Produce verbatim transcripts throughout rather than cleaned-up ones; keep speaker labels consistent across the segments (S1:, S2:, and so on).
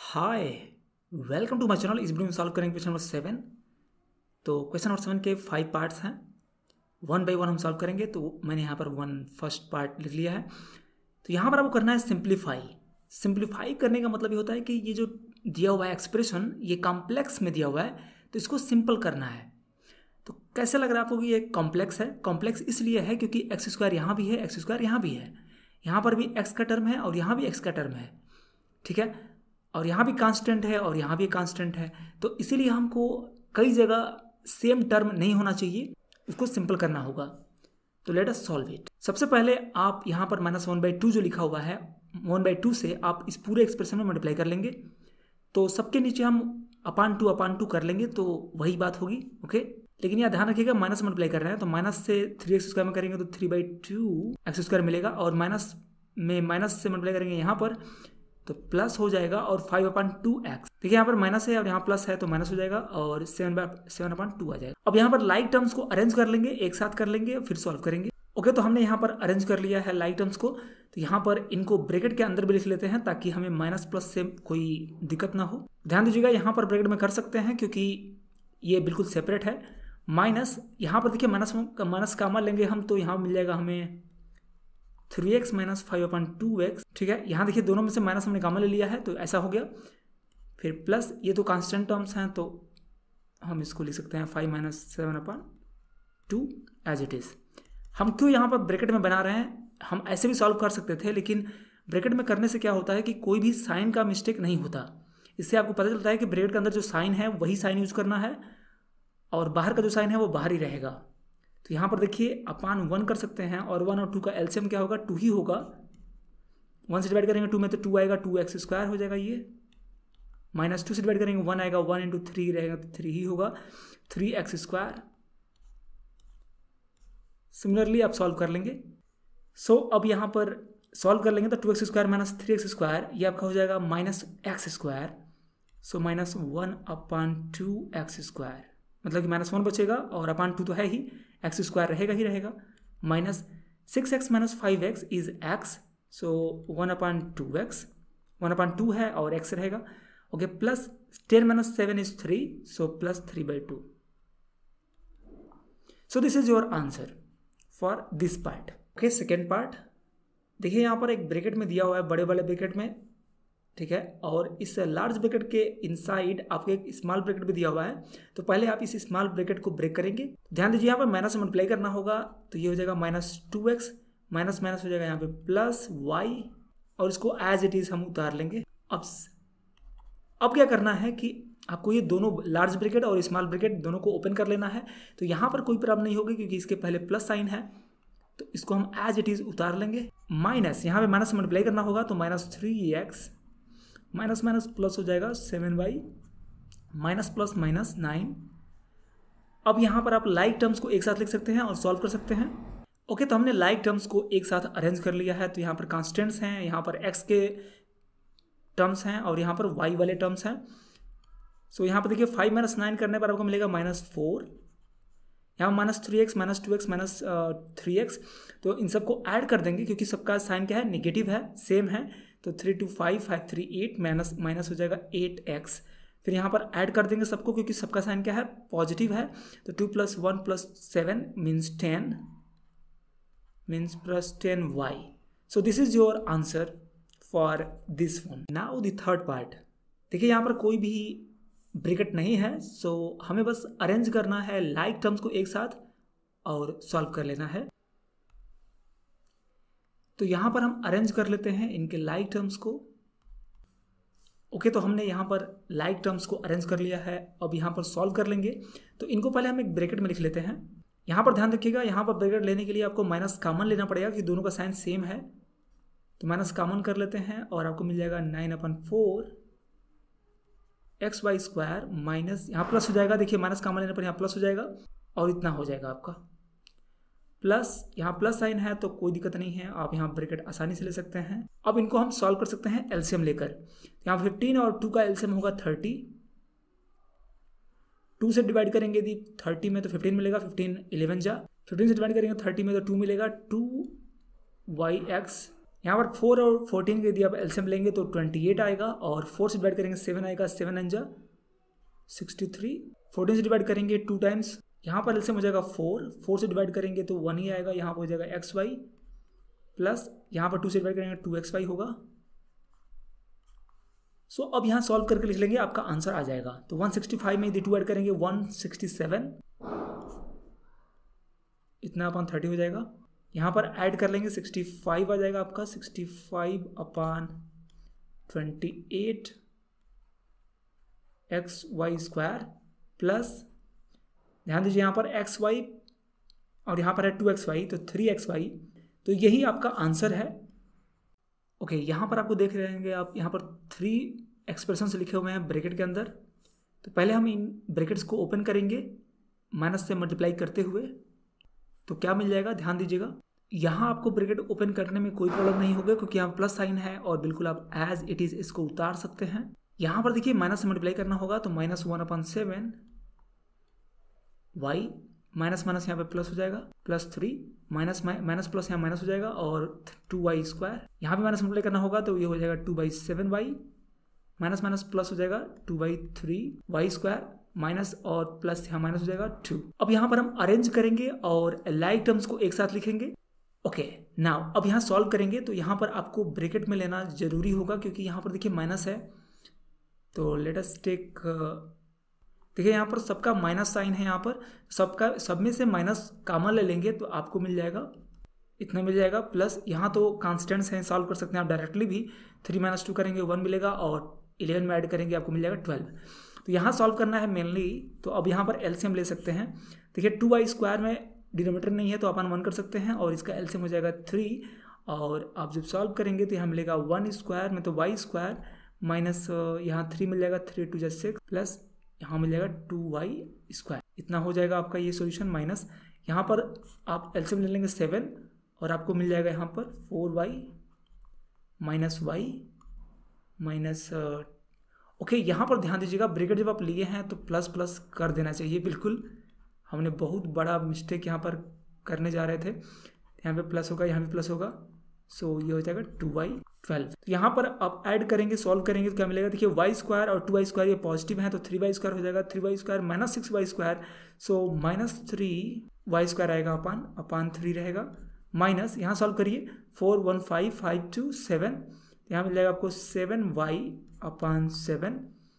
S1: Hi, welcome to my channel. इस video में solve करेंगे क्वेश्चन नंबर सेवन। तो क्वेश्चन नंबर सेवन के फाइव पार्ट्स हैं, वन बाय वन हम सॉल्व करेंगे। तो मैंने यहाँ पर वन फर्स्ट पार्ट लिख लिया है। तो यहाँ पर आपको करना है सिंप्लीफाई। सिंप्लीफाई करने का मतलब ये होता है कि ये जो दिया हुआ है एक्सप्रेशन, ये कॉम्प्लेक्स में दिया हुआ है, तो इसको सिंपल करना है। तो कैसे लग रहा है आपको कि ये कॉम्प्लेक्स है? कॉम्प्लेक्स इसलिए है क्योंकि एक्स स्क्वायर यहाँ भी है, एक्स स्क्वायर यहाँ भी है, यहाँ पर भी एक्स का टर्म है और यहाँ भी एक्स का टर्म है, ठीक है। और यहाँ भी कांस्टेंट है और यहाँ भी कांस्टेंट है। तो इसीलिए हमको कई जगह सेम टर्म नहीं होना चाहिए, उसको सिंपल करना होगा। तो लेट अस सॉल्व इट। सबसे पहले आप यहाँ पर माइनस वन बाई टू जो लिखा हुआ है, वन बाई टू से आप इस पूरे एक्सप्रेशन में मल्टीप्लाई कर लेंगे। तो सबके नीचे हम अपान टू अपान टू कर लेंगे, तो वही बात होगी, ओके। लेकिन यहाँ ध्यान रखिएगा, माइनस मल्टीप्लाई कर रहे हैं तो माइनस से थ्री एक्स स्क्वायर में करेंगे तो three by two x square मिलेगा, और माइनस में माइनस से मल्टीप्लाई करेंगे यहाँ पर तो प्लस हो जाएगा, और फाइव अपॉन टू एक्स। देखिए यहाँ पर माइनस है और यहाँ प्लस है तो माइनस हो जाएगा, और seven by seven upon two आ जाएगा। अब यहाँ पर लाइक टर्म्स को अरेंज कर लेंगे, एक साथ कर लेंगे, फिर सॉल्व करेंगे। ओके, तो हमने यहाँ पर अरेंज कर लिया है लाइक टर्म्स को। तो यहाँ पर इनको ब्रैकेट के अंदर भी लिख लेते हैं ताकि हमें माइनस प्लस से कोई दिक्कत ना हो। ध्यान दीजिएगा, यहाँ पर ब्रैकेट में कर सकते हैं क्योंकि ये बिल्कुल सेपरेट है। माइनस यहाँ पर देखिए माइनस माइनस कामा लेंगे हम, तो यहाँ मिल जाएगा हमें three x minus five upon two x, ठीक है। यहाँ देखिए दोनों में से माइनस हमने कामा ले लिया है तो ऐसा हो गया। फिर प्लस, ये तो कांस्टेंट टर्म्स हैं तो हम इसको लिख सकते हैं five minus seven upon two as it is. हम क्यों यहाँ पर ब्रैकेट में बना रहे हैं? हम ऐसे भी सॉल्व कर सकते थे, लेकिन ब्रैकेट में करने से क्या होता है कि कोई भी साइन का मिस्टेक नहीं होता। इससे आपको पता चलता है कि ब्रैकेट के अंदर जो साइन है वही साइन यूज करना है, और बाहर का जो साइन है वो बाहर ही रहेगा। तो यहाँ पर देखिए अपान वन कर सकते हैं, और वन और टू का एलसीएम क्या होगा? टू ही होगा। वन से डिवाइड करेंगे टू में तो टू आएगा, टू एक्स स्क्वायर हो जाएगा ये। माइनस टू से डिवाइड करेंगे वन आएगा, वन इंटू थ्री रहेगा तो थ्री ही होगा, थ्री एक्स स्क्वायर। सिमिलरली आप सॉल्व कर लेंगे। सो so, अब यहाँ पर सॉल्व कर लेंगे तो two x square minus three x square, ये आपका हो जाएगा minus x square. So minus one upon two x square, मतलब कि माइनस वन बचेगा और अपान टू तो है ही, एक्स स्क्वायर रहेगा ही रहेगा। Minus six x minus five x is x, so one upon two x, one upon two है और एक्स रहेगा, okay. Plus ten minus seven is three, so plus three by two. So this is your answer for this part, okay. Second part देखिए, यहाँ पर एक bracket में दिया हुआ है, बड़े बड़े ब्रैकेट में, ठीक है। और इस लार्ज ब्रैकेट के इनसाइड आपको एक स्मॉल ब्रैकेट भी दिया हुआ है। तो पहले आप इस स्मॉल ब्रैकेट को ब्रेक करेंगे। ध्यान दीजिए, यहाँ पर माइनस मल्टीप्लाई करना होगा, तो ये हो जाएगा minus two x, minus minus हो जाएगा यहाँ पे प्लस वाई, और इसको एज इट इज हम उतार लेंगे। अब अब क्या करना है कि आपको ये दोनों लार्ज ब्रैकेट और स्मॉल ब्रैकेट दोनों को ओपन कर लेना है। तो यहाँ पर कोई प्रॉब्लम नहीं होगी क्योंकि इसके पहले प्लस साइन है, तो इसको हम एज इट इज उतार लेंगे। माइनस यहाँ पे माइनस मल्टीप्लाई करना होगा, तो minus three x minus minus plus हो जाएगा seven y, minus plus minus nine. अब यहाँ पर आप लाइक टर्म्स को एक साथ लिख सकते हैं और सॉल्व कर सकते हैं, ओके। तो हमने लाइक टर्म्स को एक साथ अरेंज कर लिया है। तो यहाँ पर कांस्टेंट्स हैं, यहाँ पर एक्स के टर्म्स हैं और यहाँ पर वाई वाले टर्म्स हैं। सो यहाँ पर देखिए फाइव माइनस नाइन करने पर आपको मिलेगा माइनस फोर, यहाँ minus three x minus two x minus three x. तो इन सबको ऐड कर देंगे क्योंकि सबका साइन क्या है? नेगेटिव है, सेम है। तो three two five, five three eight, minus minus हो जाएगा एट एक्स। फिर यहाँ पर ऐड कर देंगे सबको क्योंकि सबका साइन क्या है? पॉजिटिव है। तो two plus one plus seven means ten, means plus ten y. So this is your answer for this one. Now the third part देखिए, यहाँ पर कोई भी ब्रैकेट नहीं है, सो so, हमें बस अरेंज करना है लाइक टर्म्स को एक साथ और सॉल्व कर लेना है। तो यहाँ पर हम अरेंज कर लेते हैं इनके लाइक टर्म्स को, ओके okay, तो हमने यहाँ पर लाइक टर्म्स को अरेंज कर लिया है। अब यहाँ पर सॉल्व कर लेंगे। तो इनको पहले हम एक ब्रैकेट में लिख लेते हैं। यहाँ पर ध्यान रखिएगा, यहाँ पर ब्रैकेट लेने के लिए आपको माइनस कॉमन लेना पड़ेगा क्योंकि दोनों का साइन सेम है। तो माइनस कॉमन कर लेते हैं और आपको मिल जाएगा nine upon four x y square, minus यहाँ प्लस हो जाएगा। देखिए माइनस कॉमन लेने पर यहाँ प्लस हो जाएगा और इतना हो जाएगा आपका प्लस। यहाँ प्लस साइन है तो कोई दिक्कत नहीं है, आप यहाँ ब्रैकेट आसानी से ले सकते हैं। अब इनको हम सॉल्व कर सकते हैं एलसीएम लेकर। यहाँ फिफ्टीन और टू का एलसीएम होगा थर्टी। टू से डिवाइड करेंगे यदि थर्टी में तो फिफ्टीन मिलेगा, फिफ्टीन इलेवन जा। फिफ्टीन से डिवाइड करेंगे थर्टी में तो टू मिलेगा, टू वाई एक्स यहाँ पर फोर और फोर्टीन के यदि आप एलसीएम लेंगे तो ट्वेंटी एट आएगा, और फोर से डिवाइड करेंगे सेवन आएगा, सेवन अंजा सिक्सटी थ्री, फोर्टीन से डिवाइड करेंगे टू टाइम्स, यहाँ पर एलसीएम हो जाएगा फोर, फोर से डिवाइड करेंगे तो वन ही आएगा, यहाँ पर हो जाएगा एक्स वाई, प्लस यहाँ पर टू से डिवाइड करेंगे टू एक्स वाई होगा। सो so, अब यहाँ सॉल्व करके लिख लेंगे, आपका आंसर आ जाएगा। तो वन सिक्सटी फाइव में यदि टू ऐड करेंगे वन सिक्सटी सेवन, इतना अपन थर्टी हो जाएगा। यहाँ पर ऐड कर लेंगे सिक्सटी फाइव आ जाएगा आपका, sixty five upon twenty eight x y square, plus ध्यान दीजिए यहाँ पर एक्स वाई और यहाँ पर है टू एक्स वाई, तो थ्री एक्स वाई, तो यही आपका आंसर है। ओके okay, यहाँ पर आपको देख रहे होंगे आप, यहाँ पर थ्री एक्सप्रेशंस लिखे हुए हैं ब्रैकेट के अंदर। तो पहले हम इन ब्रैकेट्स को ओपन करेंगे माइनस से मल्टीप्लाई करते हुए, तो क्या मिल जाएगा, ध्यान दीजिएगा। यहाँ आपको ब्रैकेट ओपन करने में कोई प्रॉब्लम नहीं होगा, क्योंकि यहाँ प्लस साइन है और बिल्कुल आप एज इट इज इसको उतार सकते हैं। यहाँ पर देखिए माइनस से मल्टीप्लाई करना होगा, तो minus one upon seven y, minus minus यहाँ पे प्लस हो जाएगा, plus three, minus minus plus यहाँ माइनस हो जाएगा, और टू वाई स्क्वायर, यहाँ भी माइनस मल्टीप्लाई करना होगा तो ये हो जाएगा two by seven y, minus minus plus हो जाएगा two by three y square, minus और प्लस यहाँ माइनस हो जाएगा टू। अब यहाँ पर हम अरेंज करेंगे और लाइक टर्म्स को एक साथ लिखेंगे। ओके नाउ अब यहाँ सॉल्व करेंगे, तो यहाँ पर आपको ब्रैकेट में लेना जरूरी होगा, क्योंकि यहाँ पर देखिए माइनस है। तो लेट अस टेक, देखिए यहाँ पर सबका माइनस साइन है, यहाँ पर सबका सब में से माइनस कॉमन ले लेंगे तो आपको मिल जाएगा, इतना मिल जाएगा, प्लस यहाँ तो कांस्टेंट्स हैं, सॉल्व कर सकते हैं आप डायरेक्टली भी। थ्री माइनस टू करेंगे वन मिलेगा, और इलेवन में ऐड करेंगे आपको मिल जाएगा ट्वेल्व। तो यहाँ सॉल्व करना है मेनली, तो अब यहाँ पर एलसीएम ले सकते हैं। देखिए टू वाई स्क्वायर में डिनोमिनेटर नहीं है तो अपन वन कर सकते हैं, और इसका एलसीएम हो जाएगा थ्री, और आप जब सॉल्व करेंगे तो यहाँ मिलेगा वन स्क्वायर में तो वाई स्क्वायर माइनस यहाँ थ्री मिल जाएगा, थ्री टू जैसे सिक्स, प्लस यहाँ मिल जाएगा टू वाई स्क्वायर, इतना हो जाएगा आपका ये सॉल्यूशन। माइनस यहाँ पर आप एलसीएम ले लेंगे सेवन, और आपको मिल जाएगा यहाँ पर four y minus y minus. Okay यहाँ पर ध्यान दीजिएगा, ब्रैकेट जब आप लिए हैं तो प्लस प्लस कर देना चाहिए, बिल्कुल हमने बहुत बड़ा मिस्टेक यहाँ पर करने जा रहे थे। यहाँ पे प्लस होगा, यहाँ पे प्लस होगा, सो ये हो जाएगा टू वाई ट्वेल्व। तो यहाँ पर आप ऐड करेंगे, सॉल्व करेंगे तो क्या मिलेगा, देखिए वाई स्क्वायर और टू वाई स्क्वायर ये पॉजिटिव है, तो थ्री वाई स्क्वायर हो जाएगा, three y square minus six y square, so minus three y square आएगा अपान अपान थ्री रहेगा, माइनस यहाँ सॉल्व करिए four one five five two seven, यहाँ मिल जाएगा आपको seven y upon seven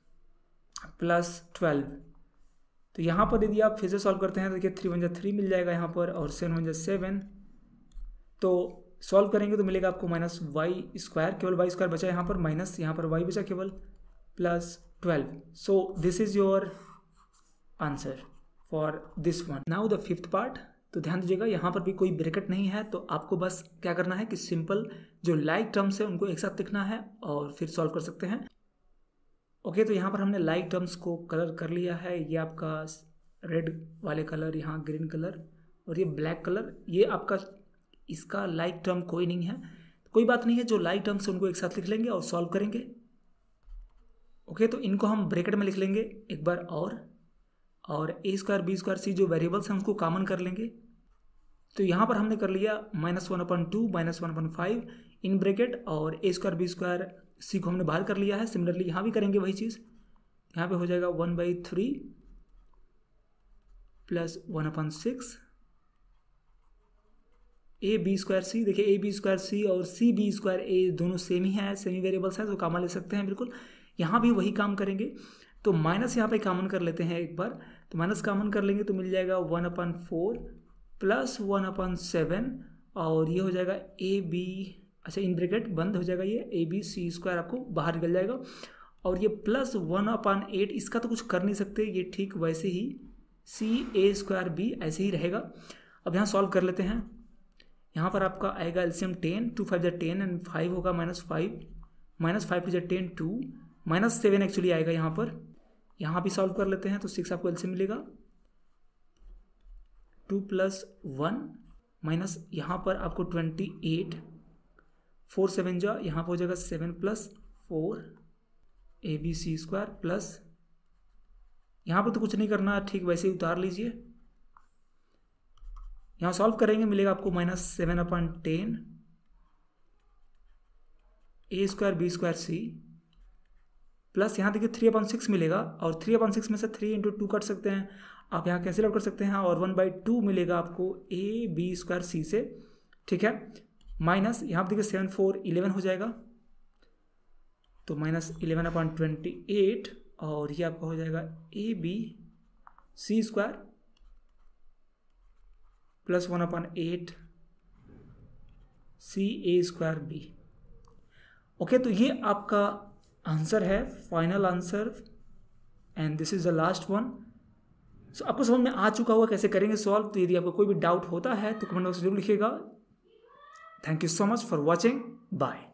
S1: plus twelve. तो यहाँ पर यदि आप फिर से सॉल्व करते हैं तो देखिए थ्री वन जा थ्री मिल जाएगा यहाँ पर, और सेवन वन जा सेवन, तो सॉल्व करेंगे तो मिलेगा आपको माइनस वाई स्क्वायर, केवल वाई स्क्वायर बचा यहाँ पर, माइनस यहाँ पर वाई बचा केवल, plus twelve. So this is your answer for this one. Now the fifth part. तो ध्यान दीजिएगा यहाँ पर भी कोई ब्रैकेट नहीं है, तो आपको बस क्या करना है कि सिंपल जो लाइक टर्म्स है उनको एक साथ लिखना है और फिर सॉल्व कर सकते हैं। ओके तो यहाँ पर हमने लाइक टर्म्स को कलर कर लिया है, ये आपका रेड वाले कलर, यहाँ ग्रीन कलर और ये ब्लैक कलर, ये आपका इसका लाइक टर्म कोई नहीं है, कोई बात नहीं है, जो लाइक टर्म्स है उनको एक साथ लिख लेंगे और सॉल्व करेंगे। ओके तो इनको हम ब्रैकेट में लिख लेंगे एक बार और और a square b square c जो वेरिएबल्स हैं उनको कॉमन कर लेंगे। तो यहाँ पर हमने कर लिया minus one upon two minus one upon five in bracket, और a square b square c को हमने बाहर कर लिया है। सिमिलरली यहाँ भी करेंगे वही चीज़, यहाँ पे हो जाएगा one by three plus one upon six a b square c. देखिए ए बी स्क्वायर सी और सी बी स्क्वायर ए दोनों सेम ही है, सेमी वेरिएबल्स हैं तो कॉमन ले सकते हैं बिल्कुल। यहाँ भी वही काम करेंगे, तो माइनस यहाँ पे कॉमन कर लेते हैं एक बार, तो माइनस कॉमन कर लेंगे तो मिल जाएगा one upon four plus one upon seven, और ये हो जाएगा ए बी, अच्छा इन ब्रैकेट बंद हो जाएगा, ये ए बी सी स्क्वायर आपको बाहर निकल जाएगा, और ये प्लस वन अपन एट, इसका तो कुछ कर नहीं सकते, ये ठीक वैसे ही सी ए स्क्वायर बी ऐसे ही रहेगा। अब यहाँ सॉल्व कर लेते हैं, यहाँ पर आपका आएगा एलसीएम टेन, टू फाइव जा टेन एंड फाइव होगा minus five, minus five two जा ten two, minus seven actually आएगा यहाँ पर। यहाँ भी सॉल्व कर लेते हैं तो सिक्स आपको एलसीएम मिलेगा, टू प्लस वन माइनस यहाँ पर आपको ट्वेंटी एट, फोर सेवन जा यहाँ पर हो जाएगा seven plus four a b c square, plus यहाँ पर तो कुछ नहीं करना, ठीक वैसे ही उतार लीजिए। यहाँ सॉल्व करेंगे मिलेगा आपको minus seven upon ten a square b square c plus यहाँ देखिए थ्री अपॉन सिक्स मिलेगा, और थ्री अपॉन सिक्स में से थ्री इंटू टू कट सकते हैं, आप यहाँ कैंसिल आउट कर सकते हैं, और वन बाई टू मिलेगा आपको ए बी स्क्वायर सी से, ठीक है। माइनस यहाँ पर देखिए सेवन फोर इलेवन हो जाएगा, तो minus eleven upon twenty eight, और ये आपका हो जाएगा a b c square plus one upon eight c a square b. Okay, तो ये आपका आंसर है, final answer, and this is the last one. So आपको समझ में आ चुका होगा कैसे करेंगे सॉल्व। तो यदि आपको कोई भी डाउट होता है तो कमेंट बॉक्स में जरूर लिखिएगा। Thank you so much for watching, bye.